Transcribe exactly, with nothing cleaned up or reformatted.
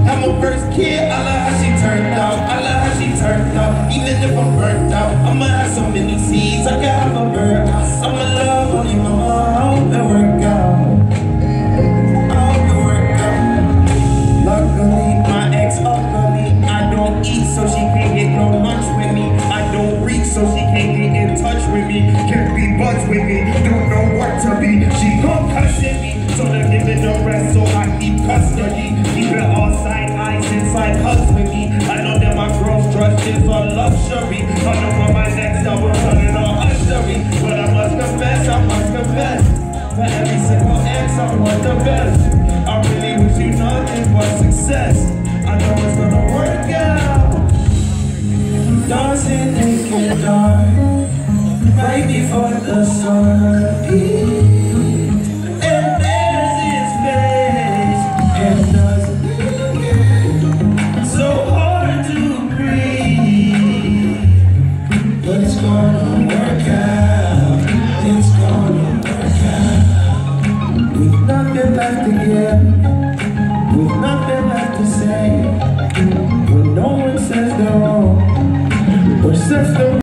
I'm my first kid, I love how she turned out. I love how she turned out. Even if I'm burnt out, I'ma have so many seeds, I can have a bird. I'ma love on you, mama, I hope it work out. I hope it work out. Luckily, my ex ugly. I don't eat, so she can't get no lunch with me. I don't reach, so she can't get in touch with me. Can't be buds with me, don't know what to be. She gon' cuss at me, so they give it the rest, so I keep custody. Keep it all side eyes inside hugs with me. I know that my girl's trust is a luxury. I know for my next album running on ushery. But I must confess, I must confess, for every single ex I want the best. I really wish you nothing but success. I know it's gonna work out. Dancing naked dark, right before the sun peaks, and there's his face, and doesn't it so hard to breathe, but it's gonna work out, it's gonna work out. With nothing left to give, with nothing left to say, when no one says they're wrong, or says they're